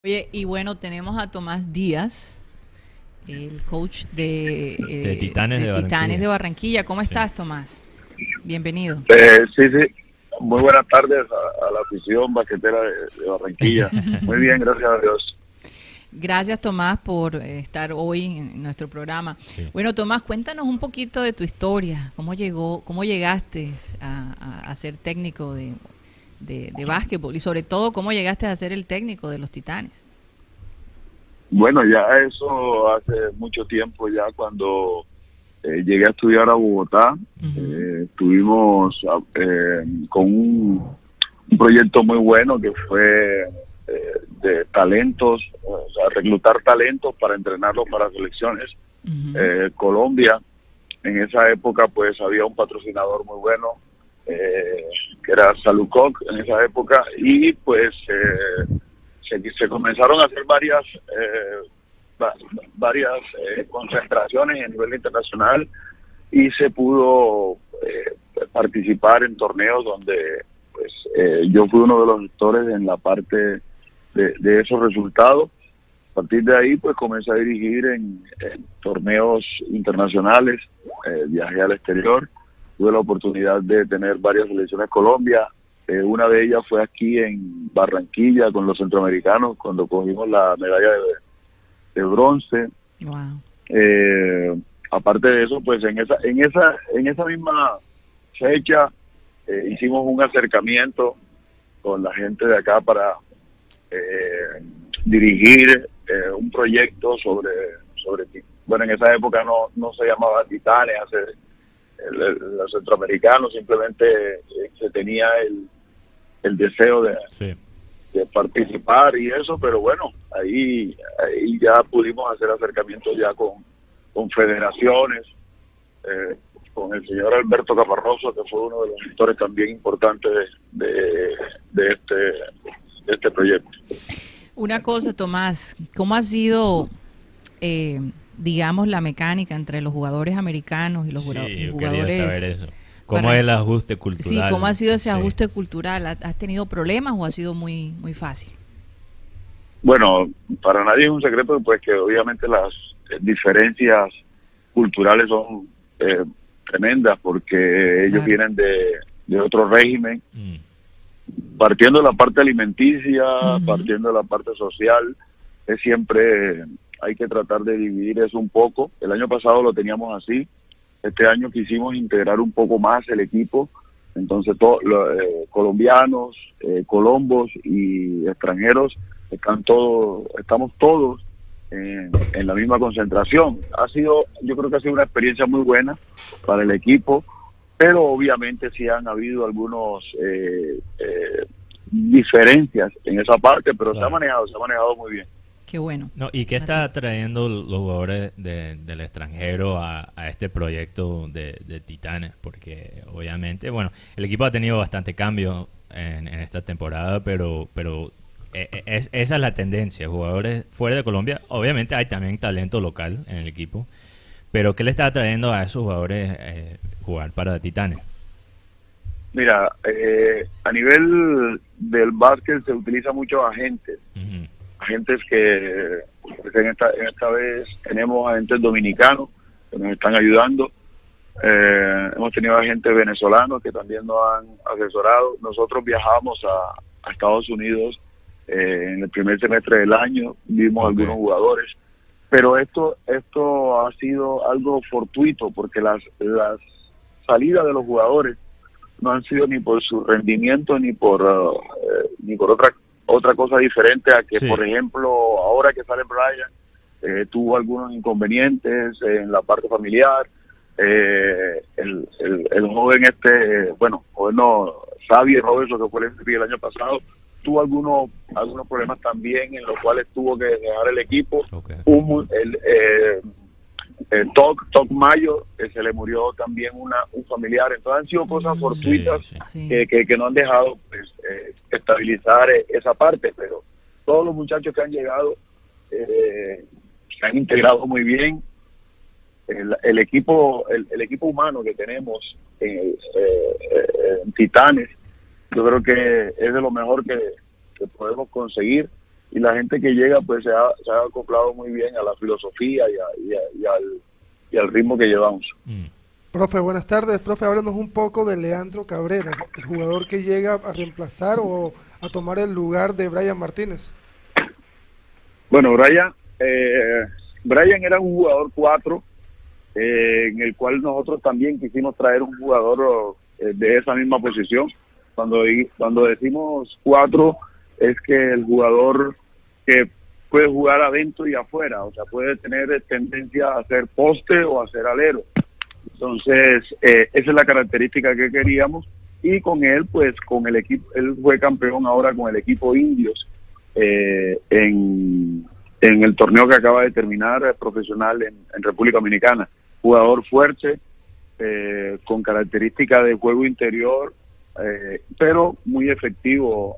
Oye, y bueno, tenemos a Tomás Díaz, el coach De Titanes de de Titanes de Barranquilla. Barranquilla. ¿Cómo Sí. estás, Tomás? Bienvenido. Sí, sí. Muy buenas tardes a la afición basquetera de Barranquilla. Muy bien, gracias a Dios. Gracias, Tomás, por estar hoy en nuestro programa. Sí. Bueno, Tomás, cuéntanos un poquito de tu historia. Cómo llegaste a ser técnico de básquetbol y sobre todo, cómo llegaste a ser el técnico de los Titanes. Bueno, ya eso hace mucho tiempo, ya cuando llegué a estudiar a Bogotá, estuvimos con un proyecto muy bueno que fue de talentos, o sea, reclutar talentos para entrenarlos para selecciones. Colombia, en esa época pues había un patrocinador muy bueno, que era Salucoc en esa época, y pues se comenzaron a hacer varias concentraciones a nivel internacional y se pudo participar en torneos donde pues yo fui uno de los gestores en la parte de esos resultados. A partir de ahí pues comencé a dirigir en torneos internacionales, viajé al exterior, tuve la oportunidad de tener varias selecciones Colombia. Una de ellas fue aquí en Barranquilla con los centroamericanos cuando cogimos la medalla de bronce. Wow. Aparte de eso, pues en esa misma fecha hicimos un acercamiento con la gente de acá para dirigir un proyecto sobre, bueno, en esa época no se llamaba Titanes, los centroamericanos, simplemente se tenía el deseo Sí. de participar y eso, pero bueno, ahí ya pudimos hacer acercamientos ya con federaciones, con el señor Alberto Caparroso, que fue uno de los gestores también importantes de este proyecto. Una cosa, Tomás, ¿cómo ha sido, digamos, la mecánica entre los jugadores americanos y los Sí, yo quería jugadores? saber eso. ¿Cómo es el ajuste Sí, cultural? ¿cómo ha sido ese Sí. ajuste cultural? ¿Has tenido problemas o ha sido muy fácil? Bueno, para nadie es un secreto pues que obviamente las diferencias culturales son tremendas porque ellos Claro. vienen de otro régimen, Mm. partiendo de la parte alimenticia, Ujú. partiendo de la parte social. Es siempre hay que tratar de dividir eso un poco. El año pasado lo teníamos así, este año quisimos integrar un poco más el equipo, entonces colombianos, colombos y extranjeros estamos todos en la misma concentración. Yo creo que ha sido una experiencia muy buena para el equipo, pero obviamente sí han habido algunos diferencias en esa parte, pero Claro. se ha manejado muy bien. Qué bueno. No, ¿y qué está trayendo los jugadores del extranjero a este proyecto de Titanes? Porque obviamente, bueno, el equipo ha tenido bastante cambio en esta temporada, pero esa es la tendencia. Jugadores fuera de Colombia, obviamente hay también talento local en el equipo, pero ¿qué le está trayendo a esos jugadores jugar para Titanes? Mira, a nivel del básquet se utiliza mucho agentes. Ujú. Agentes que pues, en esta vez tenemos agentes dominicanos que nos están ayudando. Hemos tenido agentes venezolanos que también nos han asesorado. Nosotros viajamos a Estados Unidos en el primer semestre del año, vimos Ok. algunos jugadores, pero esto ha sido algo fortuito porque las salidas de los jugadores no han sido ni por su rendimiento ni por otra cosa diferente a que, Sí. por ejemplo, ahora que sale Brian, tuvo algunos inconvenientes en la parte familiar. El joven bueno, joven no, Xavier Robertson, que fue el MVP el año pasado, tuvo algunos problemas también en los cuales tuvo que dejar el equipo. Ok. Toc Mayo, se le murió también un familiar. Entonces han sido cosas Sí, fortuitas sí. Sí. que no han dejado pues, estabilizar esa parte, pero todos los muchachos que han llegado se han integrado muy bien. El equipo humano que tenemos en Titanes, yo creo que es de lo mejor que podemos conseguir. y la gente que llega pues se ha acoplado muy bien a la filosofía y al ritmo que llevamos. Profe, buenas tardes. Profe, háblanos un poco de Leandro Cabrera, el jugador que llega a reemplazar o a tomar el lugar de Brian Martínez. Bueno, Brian era un jugador 4, en el cual nosotros también quisimos traer un jugador de esa misma posición. Cuando decimos 4, es que el jugador que puede jugar adentro y afuera, o sea, puede tener tendencia a hacer poste o a ser alero. Entonces, esa es la característica que queríamos, y con él, pues, con el equipo, él fue campeón ahora con el equipo Indios en el torneo que acaba de terminar profesional en República Dominicana. Jugador fuerte, con características de juego interior, pero muy efectivo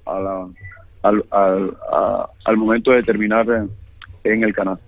al momento de terminar en el canal.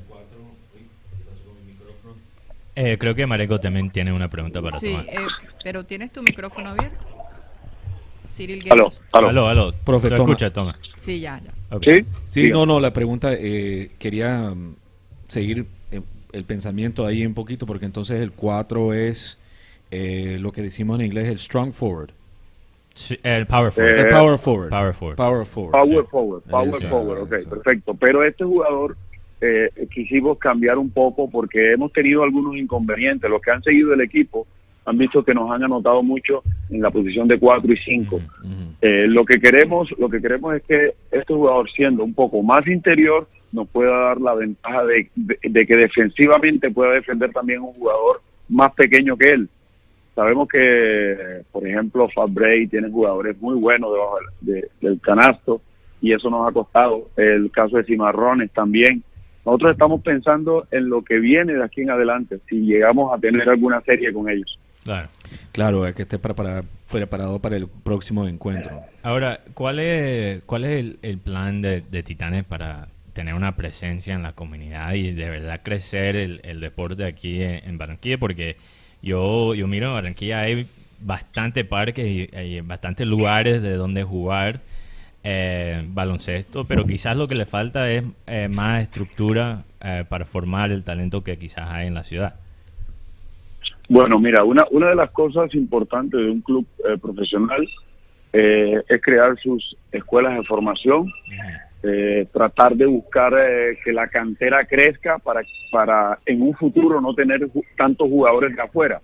Creo que Marengo también tiene una pregunta para Tomás. Pero ¿tienes tu micrófono abierto? Cyril Guerrero. Aló. Profe, escucha, Tomás. Sí, ya. Okay. Sí, no, la pregunta, quería seguir el pensamiento ahí un poquito, porque entonces el 4 es lo que decimos en inglés, el strong forward. Sí, el power forward. El power forward. Power forward. Power forward. Power forward, ok, perfecto. Pero este jugador quisimos cambiar un poco porque hemos tenido algunos inconvenientes. Los que han seguido el equipo han visto que nos han anotado mucho en la posición de 4 y 5. Lo que queremos es que este jugador, siendo un poco más interior, nos pueda dar la ventaja de que defensivamente pueda defender también un jugador más pequeño que él. Sabemos que, por ejemplo, Fat Bray tiene jugadores muy buenos debajo del canasto, y eso nos ha costado. El caso de Cimarrones también. Nosotros estamos pensando en lo que viene de aquí en adelante, si llegamos a tener alguna serie con ellos. Claro, es que esté preparado para el próximo encuentro. Ahora, ¿cuál es el plan de Titanes para tener una presencia en la comunidad y de verdad crecer el deporte aquí en Barranquilla? Porque yo miro en Barranquilla hay bastante parques y bastantes lugares de donde jugar baloncesto, pero quizás lo que le falta es más estructura para formar el talento que quizás hay en la ciudad. Bueno, mira, una de las cosas importantes de un club profesional es crear sus escuelas de formación, tratar de buscar que la cantera crezca para en un futuro no tener tantos jugadores de afuera.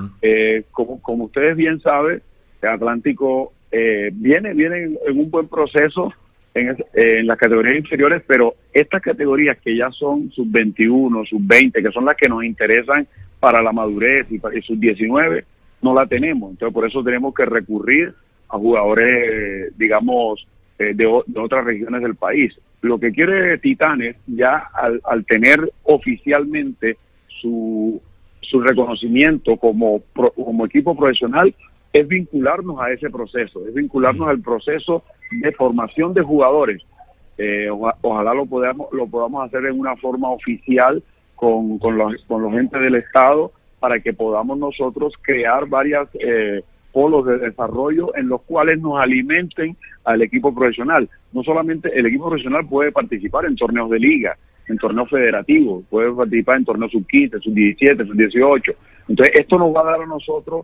Como ustedes bien saben, Atlántico viene en un buen proceso en las categorías inferiores, pero estas categorías que ya son sub-21, sub-20, que son las que nos interesan para la madurez y sub-19, no la tenemos. Entonces, por eso tenemos que recurrir a jugadores, digamos, de otras regiones del país. Lo que quiere Titanes, ya al tener oficialmente su reconocimiento como equipo profesional, es vincularnos a ese proceso, es vincularnos al proceso de formación de jugadores. Ojalá lo podamos hacer en una forma oficial con los entes del Estado, para que podamos nosotros crear varias polos de desarrollo en los cuales nos alimenten al equipo profesional. No solamente el equipo profesional puede participar en torneos de liga, en torneos federativos, puede participar en torneos sub-15, sub-17, sub-18. Entonces, esto nos va a dar a nosotros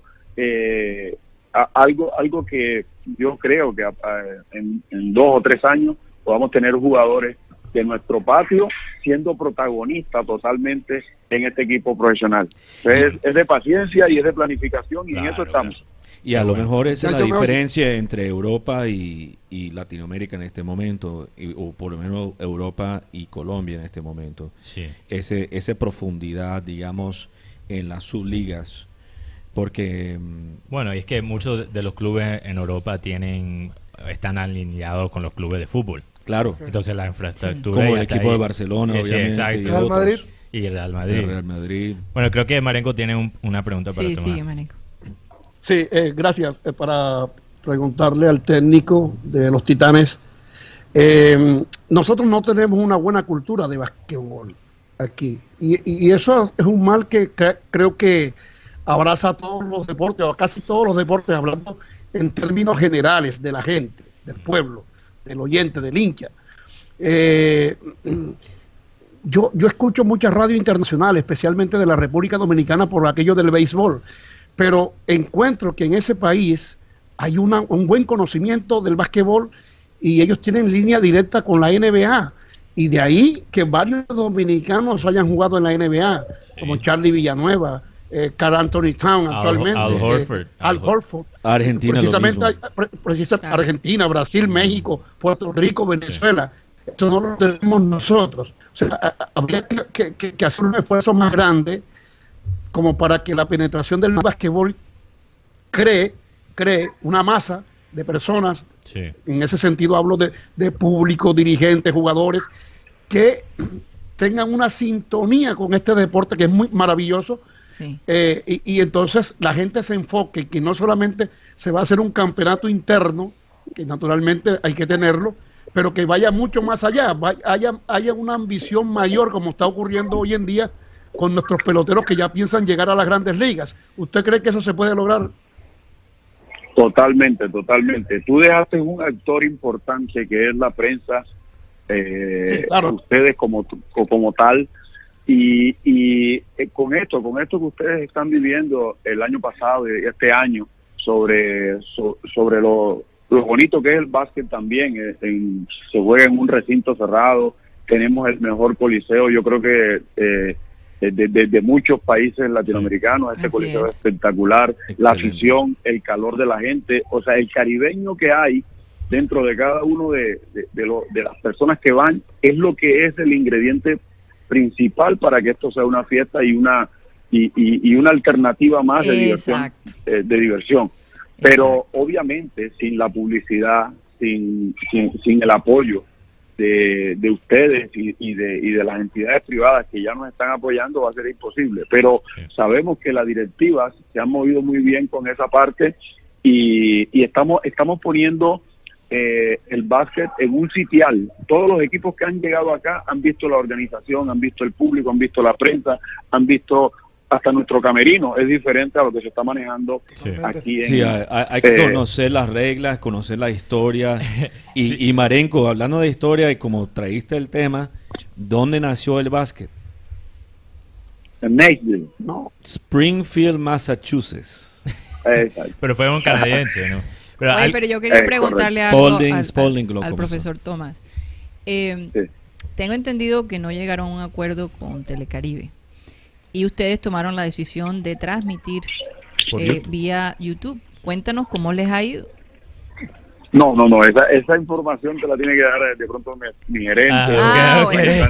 algo que yo creo que en 2 o 3 años podamos tener jugadores de nuestro patio siendo protagonistas totalmente en este equipo profesional. Entonces, es de paciencia y es de planificación, y en eso estamos. Y a lo mejor esa es la diferencia entre Europa y Latinoamérica en este momento, o por lo menos Europa y Colombia en este momento. Sí. Esa profundidad, digamos, en las subligas. Porque bueno, y es que muchos de los clubes en Europa están alineados con los clubes de fútbol. Claro. Entonces la infraestructura... Como el equipo de Barcelona, obviamente. Exacto. Y Real Madrid. Y el Real Madrid. El Real Madrid. Bueno, creo que Marengo tiene una pregunta para Tomás. Sí, Marengo. Sí, gracias. Para preguntarle al técnico de los Titanes, nosotros no tenemos una buena cultura de basquetbol aquí, y eso es un mal que creo que abraza a todos los deportes, o a casi todos los deportes, hablando en términos generales de la gente, del pueblo, del oyente, del hincha. Yo escucho mucha radio internacional, especialmente de la República Dominicana, por aquello del béisbol, pero encuentro que en ese país hay un buen conocimiento del básquetbol y ellos tienen línea directa con la NBA. Y de ahí que varios dominicanos hayan jugado en la NBA, como Charlie Villanueva, Karl Anthony Towns actualmente, Al Horford, Argentina, precisamente Argentina, Brasil, México, Puerto Rico, Venezuela. Esto no lo tenemos nosotros. O sea, habría que hacer un esfuerzo más grande como para que la penetración del básquetbol cree una masa de personas. Sí. En ese sentido hablo de público, dirigentes, jugadores, que tengan una sintonía con este deporte que es muy maravilloso. Sí. Y entonces la gente se enfoque que no solamente se va a hacer un campeonato interno, que naturalmente hay que tenerlo, pero que vaya mucho más allá, haya una ambición mayor, como está ocurriendo hoy en día con nuestros peloteros que ya piensan llegar a las grandes ligas. ¿Usted cree que eso se puede lograr? Totalmente. Tú dejaste un actor importante que es la prensa, Sí, claro. ustedes como tal, y con esto que ustedes están viviendo el año pasado y este año sobre lo bonito que es el básquet también, se juega en un recinto cerrado, tenemos el mejor coliseo, yo creo que de muchos países latinoamericanos, este Así coliseo es. es espectacular, Excelente. la afición, el calor de la gente, o sea, el caribeño que hay dentro de cada uno de las personas que van, es lo que es el ingrediente principal para que esto sea una fiesta y una alternativa más de diversión. Pero obviamente sin la publicidad, sin el apoyo de ustedes y de las entidades privadas que ya nos están apoyando, va a ser imposible. Pero sabemos que las directivas se han movido muy bien con esa parte y estamos poniendo el básquet en un sitial. Todos los equipos que han llegado acá han visto la organización, han visto el público, han visto la prensa, han visto hasta nuestro camerino. Es diferente a lo que se está manejando aquí. Sí, hay que conocer las reglas, conocer la historia. Y Marenco, hablando de historia y como traíste el tema, ¿dónde nació el básquet? En Nashville. No. Springfield, Massachusetts. Exacto. Pero fue un canadiense, ¿no? Pero Oye, pero yo quería preguntarle algo Spalding lo al comenzó. profesor Tomás. Sí. Tengo entendido que no llegaron a un acuerdo con Telecaribe y ustedes tomaron la decisión de transmitir Por YouTube. vía YouTube. Cuéntanos cómo les ha ido. No, esa información te la tiene que dar de pronto mi gerente. Bueno.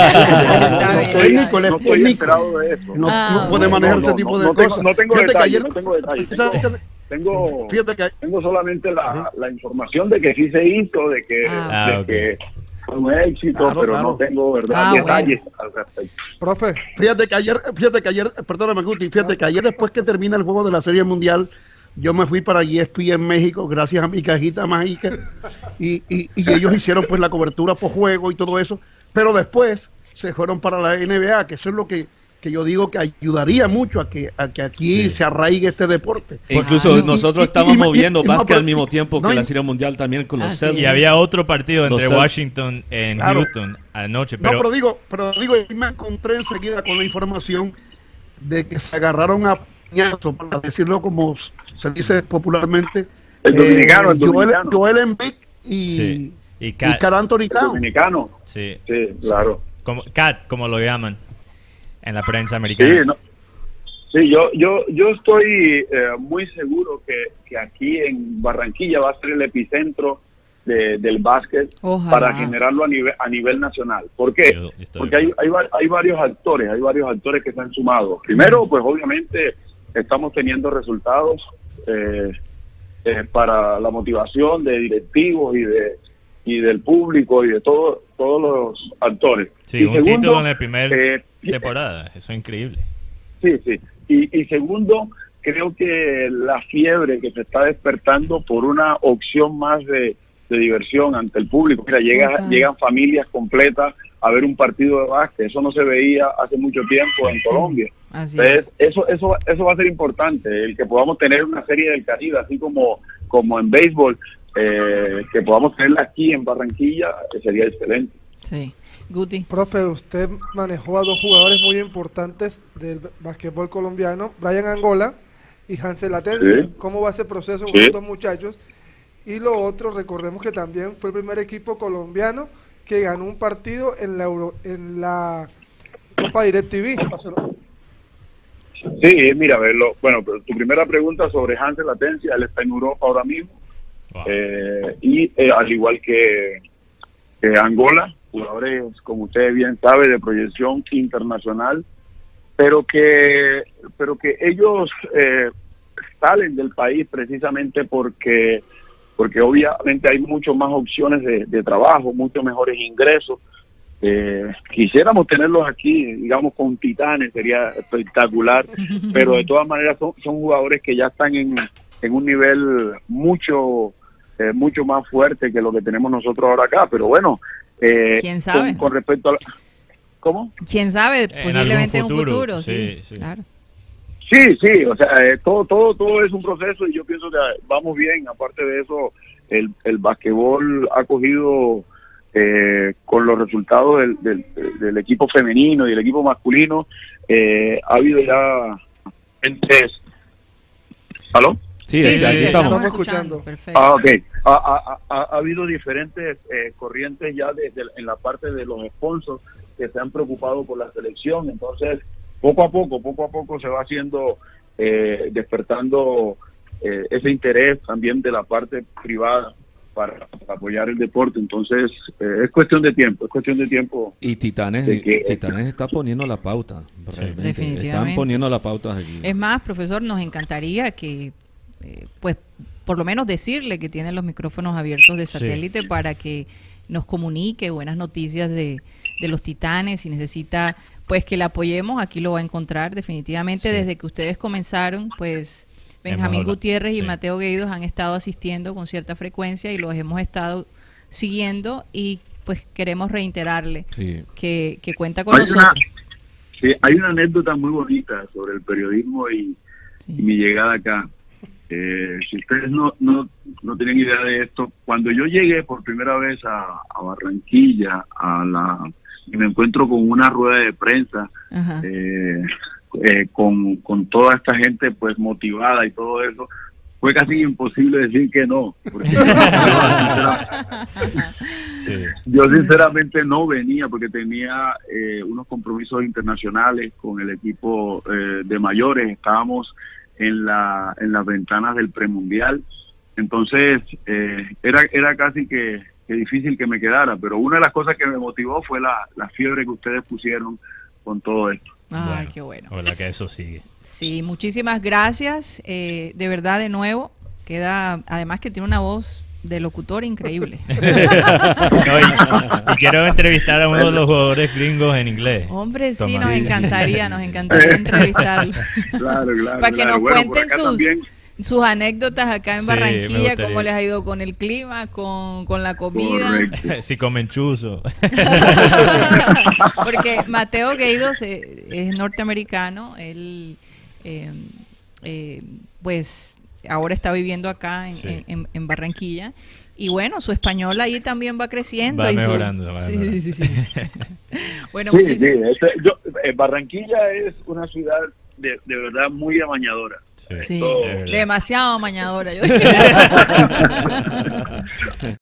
Técnico, No estoy enterado de eso. No puede manejar ese tipo de cosas. No tengo Fíjate que detalles, ayer- no tengo detalles. Fíjate que Tengo solamente la información de que sí se hizo, de que fue un éxito, Claro, pero claro. no tengo detalles al respecto. Profe, Fíjate que ayer, perdóname Guti, fíjate que ayer después que termina el juego de la Serie Mundial, yo me fui para ESPN en México gracias a mi cajita mágica y ellos hicieron pues la cobertura por juego y todo eso, pero después se fueron para la NBA, que eso es lo que yo digo que ayudaría mucho a que aquí se arraigue este deporte. E incluso nosotros estamos moviendo básquet al mismo tiempo que no, la Serie Mundial también con los Así Celtics. Y había otro partido Los entre Celtics. Washington en Claro. Houston anoche. No, pero digo, y me encontré enseguida con la información de que se agarraron a piñazo, para decirlo como se dice popularmente, El dominicano. Joel Embiid Sí. y Y Cat, Karl Anthony El Towns. dominicano. sí. Sí, claro. Como lo llaman en la prensa americana. Sí, yo estoy muy seguro que aquí en Barranquilla va a ser el epicentro del básquet. Ojalá. Para generarlo a nivel nacional. ¿Por qué? Yo estoy Porque de hay varios actores que se han sumado. Primero, pues obviamente estamos teniendo resultados para la motivación de directivos y del público y de todos los actores. Sí, Y un segundo, título en la primera eh, temporada. Eso es increíble. Sí. Y segundo, creo que la fiebre que se está despertando por una opción más de diversión ante el público. Mira, llegan familias completas a ver un partido de básquet. Eso no se veía hace mucho tiempo en Colombia. Así Entonces, es. eso va a ser importante, el que podamos tener una serie del Caribe, así como en béisbol, que podamos tenerla aquí en Barranquilla, sería excelente. Sí. Guti. Profe, usted manejó a dos jugadores muy importantes del básquetbol colombiano, Brian Angola y Hansel Atencia. Sí. ¿Cómo va ese proceso con Sí. estos muchachos? Y lo otro, recordemos que también fue el primer equipo colombiano que ganó un partido en la Copa DirecTV. Sí, mira, verlo. Bueno, pero tu primera pregunta sobre Hansel Atencia, él está en Europa ahora mismo. Wow. Al igual que Angola, jugadores, como ustedes bien saben, de proyección internacional, pero que ellos salen del país precisamente porque obviamente hay mucho más opciones de trabajo, muchos mejores ingresos. Quisiéramos tenerlos aquí, digamos, con Titanes, sería espectacular, pero de todas maneras son jugadores que ya están en un nivel mucho más fuerte que lo que tenemos nosotros ahora acá, pero bueno, ¿quién sabe? Con respecto a ¿cómo? ¿Quién sabe? Posiblemente en un algún futuro, sí, sí, claro. Sí, o sea, todo es un proceso y yo pienso que vamos bien. Aparte de eso, el basquetbol ha cogido con los resultados del equipo femenino y el equipo masculino, ha habido ya ¿aló? Sí, Sí, aquí te estamos. escuchando. Perfecto. Ok. Ha habido diferentes corrientes ya en la parte de los sponsors que se han preocupado por la selección. Entonces, poco a poco se va haciendo, despertando ese interés también de la parte privada para apoyar el deporte. Entonces, es cuestión de tiempo. Y Titanes está poniendo la pauta. Realmente. Definitivamente. Están poniendo la pauta aquí. Es más, profesor, nos encantaría que, pues, por lo menos decirle que tiene los micrófonos abiertos de satélite para que nos comunique buenas noticias de los Titanes. Si necesita, pues, que la apoyemos, aquí lo va a encontrar definitivamente. Sí. Desde que ustedes comenzaron, pues, Benjamín Gutiérrez y Mateo Gueidos han estado asistiendo con cierta frecuencia y los hemos estado siguiendo y, pues, queremos reiterarle que cuenta con nosotros. Hay una anécdota muy bonita sobre el periodismo y mi llegada acá. Si ustedes no tienen idea de esto, cuando yo llegué por primera vez a Barranquilla y me encuentro con una rueda de prensa con toda esta gente pues motivada y todo eso, fue casi imposible decir que no, porque yo sinceramente no venía porque tenía unos compromisos internacionales con el equipo de mayores. Estábamos en las ventanas del premundial, entonces era casi que difícil que me quedara, pero una de las cosas que me motivó fue la fiebre que ustedes pusieron con todo esto. Ay, qué bueno. Ojalá que eso sigue. Sí, muchísimas gracias, de verdad, de nuevo. Además que tiene una voz de locutor increíble. Y quiero entrevistar a uno de los jugadores gringos en inglés. Hombre, sí, Tomás. nos encantaría entrevistarlo. Claro. Para que nos Bueno, cuenten sus anécdotas acá en Sí, Barranquilla, cómo les ha ido con el clima, con la comida. Correcto. Si comen chuzo. Porque Mateo Gueidos es norteamericano, él pues ahora está viviendo acá en Barranquilla. Y bueno, su español ahí también va creciendo. Va y mejorando. Sí. Bueno, Sí. Barranquilla es una ciudad de verdad muy amañadora. Sí, es verdad. demasiado amañadora.